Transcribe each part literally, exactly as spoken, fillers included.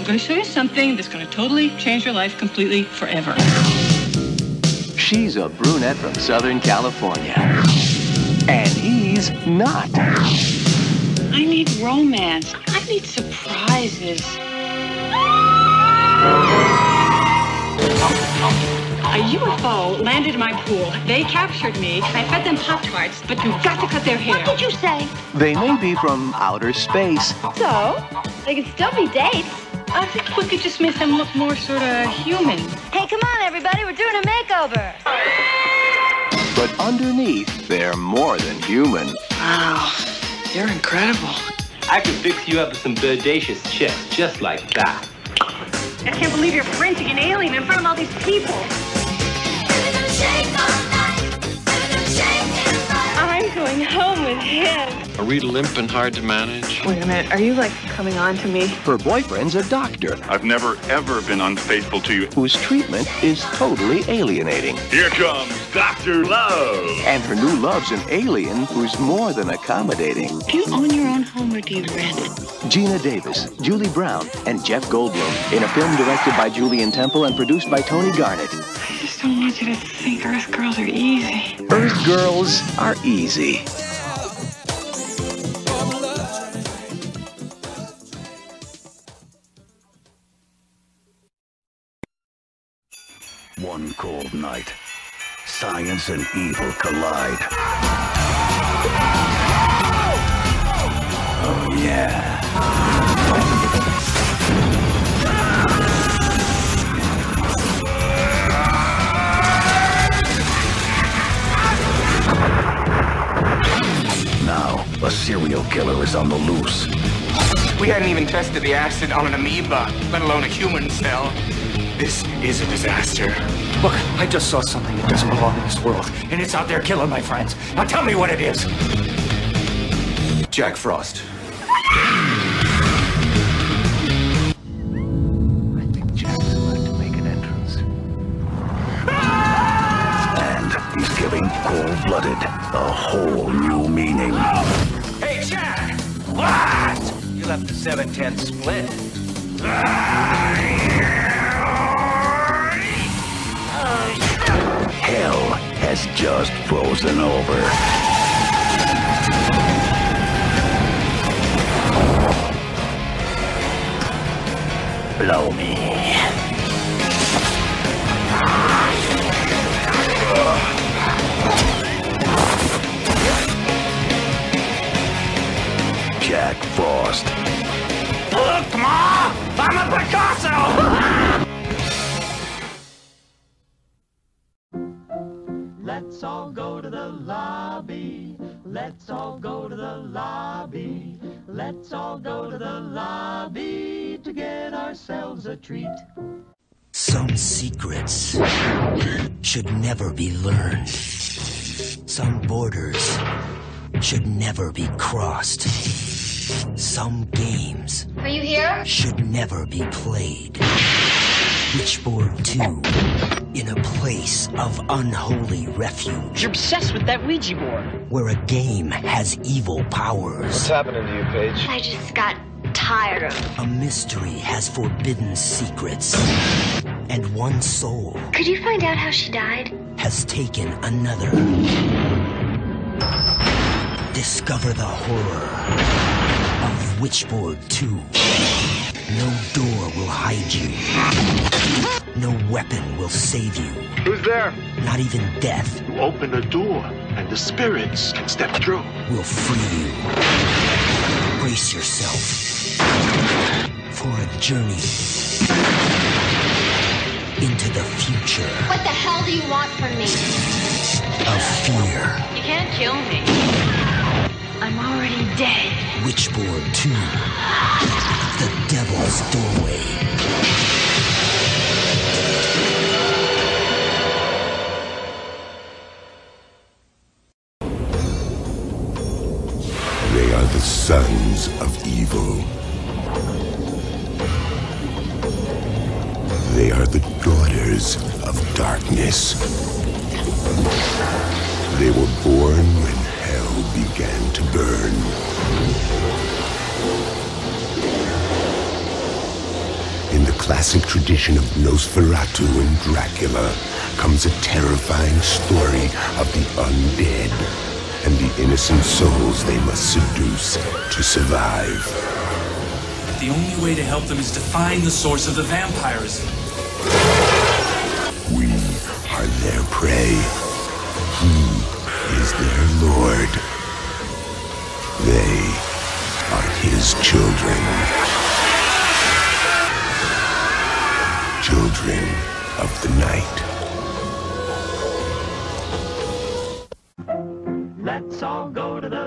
going to show you something that's going to totally change your life completely forever. She's a brunette from Southern California. And he's not. I need romance. I need surprises. A U F O landed in my pool. They captured me. I fed them Pop-Tarts, but you've got to cut their hair. What did you say? They may be from outer space. So, they can still be dates. I think we could just make them look more sort of human. Hey, come on, everybody. We're doing a makeover. But underneath, they're more than human. Wow, you're incredible. I could fix you up with some birdacious chicks just like that. I can't believe you're printing an alien in front of all these people. I'm going home with him. Are we limp and hard to manage? Wait a minute, are you like coming on to me? Her boyfriend's a doctor. I've never, ever been unfaithful to you. Whose treatment is totally alienating. Here comes Doctor Love. And her new love's an alien who's more than accommodating. Do you own your own home or do you rent it? Gina Davis, Julie Brown, and Jeff Goldblum in a film directed by Julian Temple and produced by Tony Garnett. I just don't want you to think Earth girls are easy. Earth girls are easy. One cold night, science and evil collide. Oh yeah. Now, a serial killer is on the loose. We hadn't even tested the acid on an amoeba, let alone a human cell. This is a disaster. Look, I just saw something that doesn't belong in this world, and it's out there killing my friends. Now tell me what it is. Jack Frost. I think Jack's about to make an entrance. And he's giving Cold-Blooded a whole new meaning. Hey, Jack! What? You left the seven ten split. Hell has just frozen over. Blow me. Jack Frost. Look, Ma! I'm a Picasso! Let's all go to the lobby. Let's all go to the lobby. Let's all go to the lobby to get ourselves a treat. Some secrets should never be learned. Some borders should never be crossed. Some games Are you here? should never be played. Witchboard two, in a place of unholy refuge. You're obsessed with that Ouija board. Where a game has evil powers. What's happening to you, Paige? I just got tired of A mystery has forbidden secrets. And one soul Could you find out how she died? has taken another. Discover the horror of Witchboard two. No door will hide you. No weapon will save you. Who's there? Not even death You open a door, and the spirits can step through. will free you. Brace yourself for a journey into the future What the hell do you want from me? of fear. You can't kill me. I'm already dead. Witchboard two. The Devil's Doorway. They are the sons of evil. They are the daughters of darkness. They were born when hell began to burn. classic tradition of Nosferatu and Dracula comes a terrifying story of the undead and the innocent souls they must seduce to survive. The only way to help them is to find the source of the vampirism. We are their prey. He is their lord. They are his children. Children of the night. Let's all go to the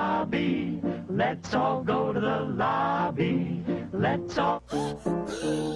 lobby. Let's all go to the lobby. Let's all...